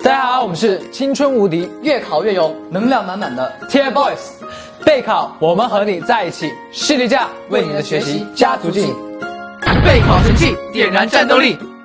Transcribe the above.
大家好，我们是青春无敌、 越考越有能量满满的 TFBOYS。备考，我们和你在一起，视力架为你的学习加足劲。 备考神器，点燃战斗力。